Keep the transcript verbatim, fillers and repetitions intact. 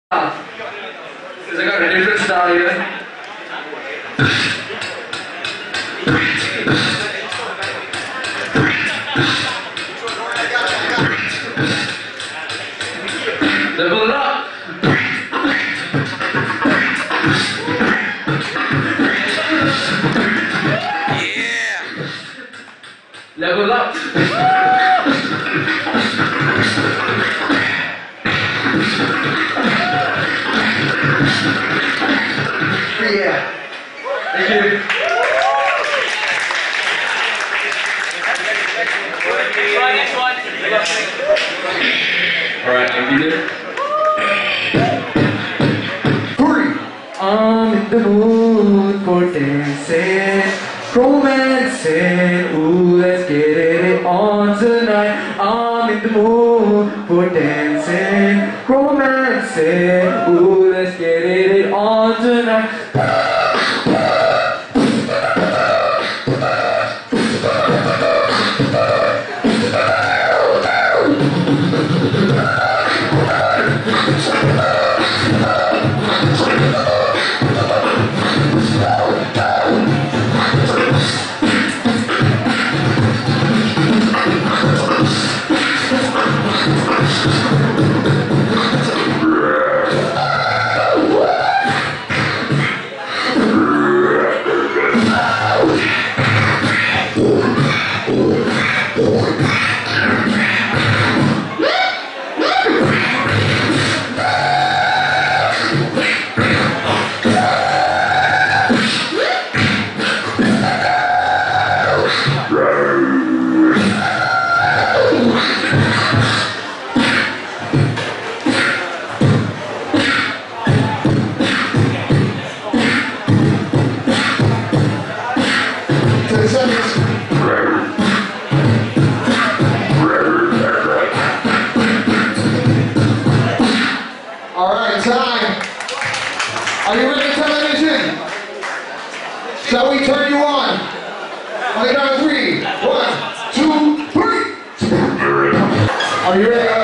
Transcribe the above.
Because I got a different style here. Level it up. Yeah. Level up. Yeah. Thank you. Alright, I'm good. Three. I'm in the mood for dancing, romancing. Ooh, let's get it on tonight. I'm in the mood for dancing, romancing. Ooh, let's get it on tonight. Alright, time. Are you ready, television? Shall we turn you on? On the count of three. One, two, three. Are you ready?